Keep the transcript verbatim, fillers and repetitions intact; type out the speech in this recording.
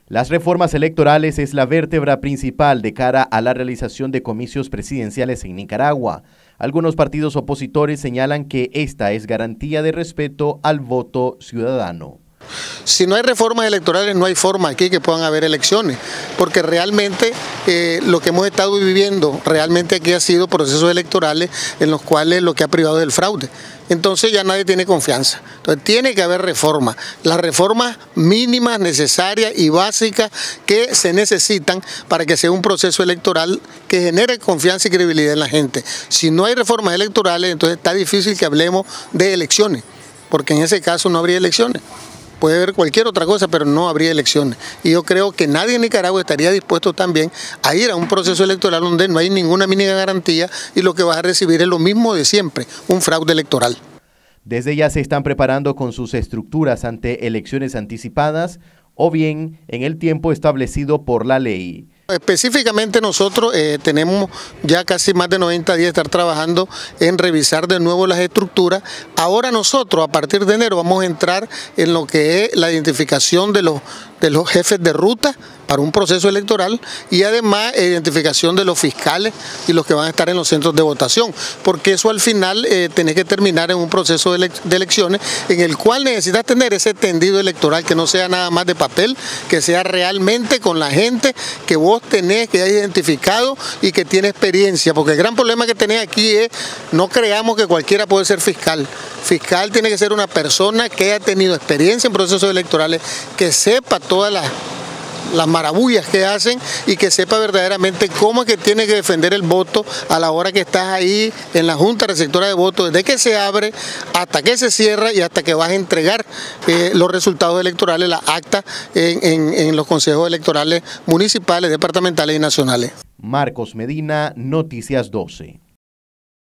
Las reformas electorales es la vértebra principal de cara a la realización de comicios presidenciales en Nicaragua. Algunos partidos opositores señalan que esta es garantía de respeto al voto ciudadano. Si no hay reformas electorales, no hay forma aquí que puedan haber elecciones, porque realmente eh, lo que hemos estado viviendo realmente aquí ha sido procesos electorales en los cuales lo que ha privado del fraude. Entonces ya nadie tiene confianza. Entonces tiene que haber reformas, las reformas mínimas, necesarias y básicas que se necesitan para que sea un proceso electoral que genere confianza y credibilidad en la gente. Si no hay reformas electorales, entonces está difícil que hablemos de elecciones, porque en ese caso no habría elecciones. Puede haber cualquier otra cosa, pero no habría elecciones. Y yo creo que nadie en Nicaragua estaría dispuesto también a ir a un proceso electoral donde no hay ninguna mínima garantía y lo que vas a recibir es lo mismo de siempre, un fraude electoral. Desde ya se están preparando con sus estructuras ante elecciones anticipadas o bien en el tiempo establecido por la ley. Específicamente nosotros eh, tenemos ya casi más de noventa días de estar trabajando en revisar de nuevo las estructuras. Ahora nosotros a partir de enero vamos a entrar en lo que es la identificación de los, de los jefes de ruta para un proceso electoral y además identificación de los fiscales y los que van a estar en los centros de votación, porque eso al final eh, tenés que terminar en un proceso de, ele de elecciones en el cual necesitas tener ese tendido electoral que no sea nada más de papel, que sea realmente con la gente que vos tenés, que hayas identificado y que tiene experiencia, porque el gran problema que tenés aquí es no creamos que cualquiera puede ser fiscal. Fiscal tiene que ser una persona que haya tenido experiencia en procesos electorales, que sepa todas las las marabullas que hacen y que sepa verdaderamente cómo es que tiene que defender el voto a la hora que estás ahí en la Junta Receptora de Votos, desde que se abre hasta que se cierra y hasta que vas a entregar eh, los resultados electorales, las actas en, en, en los consejos electorales municipales, departamentales y nacionales. Marcos Medina, Noticias doce.